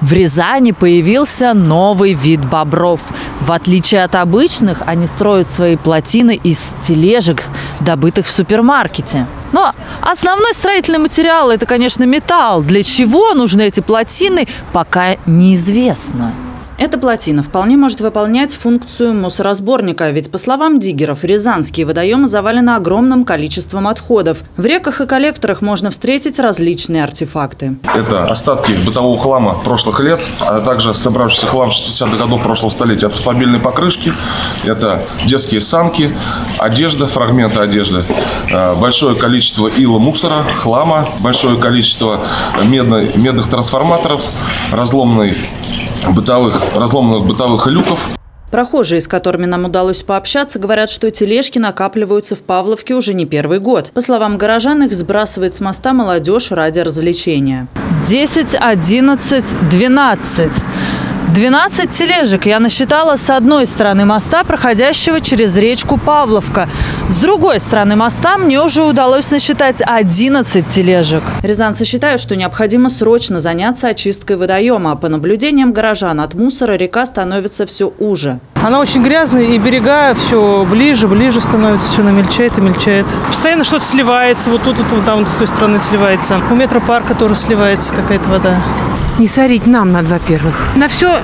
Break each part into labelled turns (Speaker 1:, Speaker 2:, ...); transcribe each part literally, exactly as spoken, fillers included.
Speaker 1: В Рязани появился новый вид бобров. В отличие от обычных, они строят свои плотины из тележек, добытых в супермаркете. Но основной строительный материал – это, конечно, металл. Для чего нужны эти плотины, пока неизвестно.
Speaker 2: Эта плотина вполне может выполнять функцию мусоросборника, ведь, по словам диггеров, рязанские водоемы завалены огромным количеством отходов. В реках и коллекторах можно встретить различные артефакты.
Speaker 3: Это остатки бытового хлама прошлых лет, а также собравшийся хлам шестидесятых годов прошлого столетия. Автомобильные покрышки, это детские санки, одежда, фрагменты одежды, большое количество ила, мусора, хлама, большое количество медных, медных трансформаторов, разломной бытовых, разломанных бытовых люков.
Speaker 2: Прохожие, с которыми нам удалось пообщаться, говорят, что тележки накапливаются в Павловке уже не первый год. По словам горожан, их сбрасывает с моста молодежь ради развлечения.
Speaker 1: десять, одиннадцать, двенадцать. двенадцать тележек я насчитала с одной стороны моста, проходящего через речку Павловка. С другой стороны моста мне уже удалось насчитать одиннадцать тележек.
Speaker 2: Рязанцы считают, что необходимо срочно заняться очисткой водоема. По наблюдениям горожан, от мусора река становится все уже.
Speaker 4: Она очень грязная, и берега все ближе, ближе становится, все намельчает и мельчает. Постоянно что-то сливается, вот тут, вот там, с той стороны сливается. У метропарка тоже сливается какая-то вода.
Speaker 5: Не сорить нам надо, во-первых. На все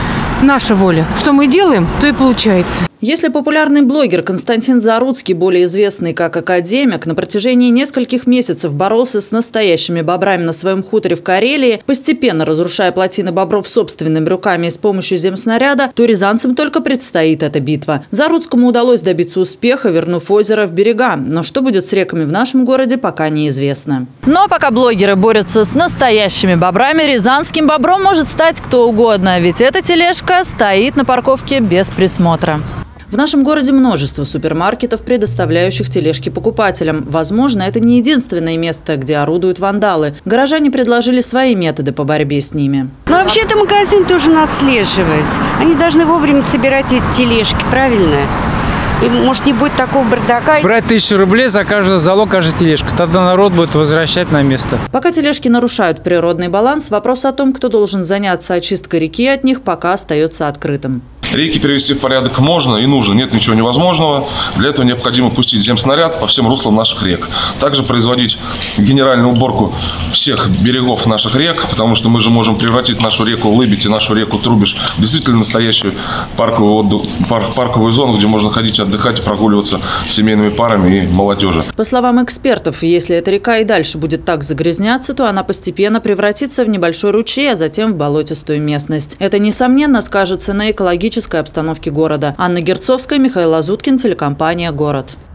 Speaker 5: наша воля. Что мы делаем, то и получается.
Speaker 2: Если популярный блогер Константин Заруцкий, более известный как академик, на протяжении нескольких месяцев боролся с настоящими бобрами на своем хуторе в Карелии, постепенно разрушая плотины бобров собственными руками и с помощью земснаряда, то рязанцам только предстоит эта битва. Заруцкому удалось добиться успеха, вернув озеро в берега. Но что будет с реками в нашем городе, пока неизвестно.
Speaker 1: Но пока блогеры борются с настоящими бобрами, рязанским бобром может стать кто угодно. Ведь эта тележка стоит на парковке без присмотра.
Speaker 2: В нашем городе множество супермаркетов, предоставляющих тележки покупателям. Возможно, это не единственное место, где орудуют вандалы. Горожане предложили свои методы по борьбе с ними.
Speaker 6: Но вообще-то магазин тоже надо отслеживать. Они должны вовремя собирать эти тележки, правильно? И, может, не будет такого бардака.
Speaker 7: Брать тысячу рублей за каждую залог, каждую тележку. Тогда народ будет возвращать на место.
Speaker 2: Пока тележки нарушают природный баланс, вопрос о том, кто должен заняться очисткой реки от них, пока остается открытым.
Speaker 3: Реки привести в порядок можно и нужно, нет ничего невозможного. Для этого необходимо пустить земснаряд по всем руслам наших рек. Также производить генеральную уборку всех берегов наших рек, потому что мы же можем превратить нашу реку Лыбедь и нашу реку Трубеж в действительно настоящую парковую, отдых, парк, парковую зону, где можно ходить отдыхать и прогуливаться с семейными парами и молодежью.
Speaker 2: По словам экспертов, если эта река и дальше будет так загрязняться, то она постепенно превратится в небольшой ручей, а затем в болотистую местность. Это, несомненно, скажется на экологической обстановке города. Анна Герцовская, Михаил Лазуткин, телекомпания «Город».